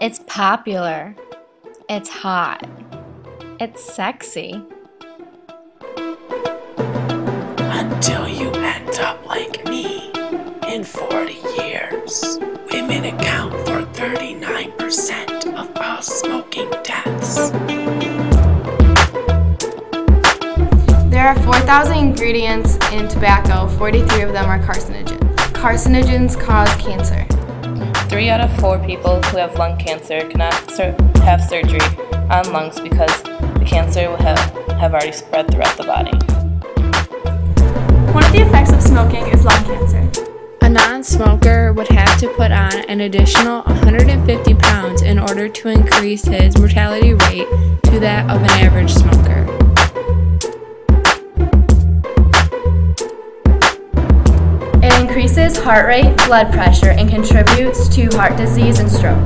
It's popular. It's hot. It's sexy. Until you end up like me. In 40 years, women account for 39% of all smoking deaths. There are 4,000 ingredients in tobacco. 43 of them are carcinogens. Carcinogens cause cancer. 3 out of 4 people who have lung cancer cannot have surgery on lungs because the cancer will have already spread throughout the body. One of the effects of smoking is lung cancer. A non-smoker would have to put on an additional 150 pounds in order to increase his mortality rate to that of an average smoker. It increases heart rate, blood pressure, and contributes to heart disease and stroke.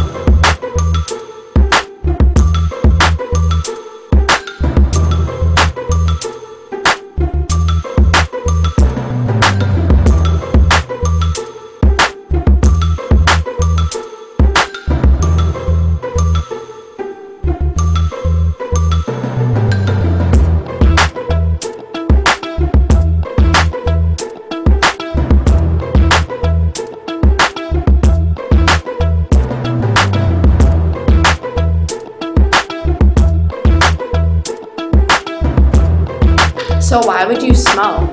So why would you smoke?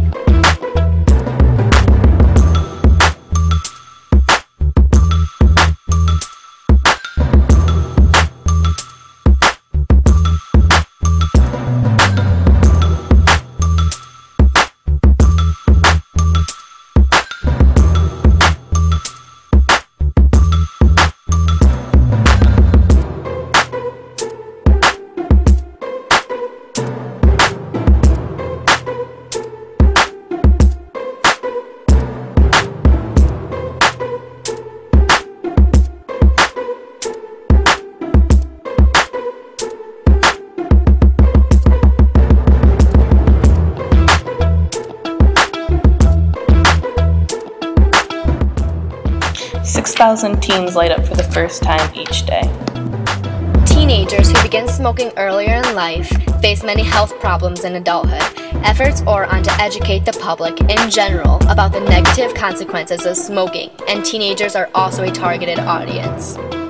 "6,000 teens light up for the first time each day." Teenagers who begin smoking earlier in life face many health problems in adulthood. Efforts are on to educate the public in general about the negative consequences of smoking, and teenagers are also a targeted audience.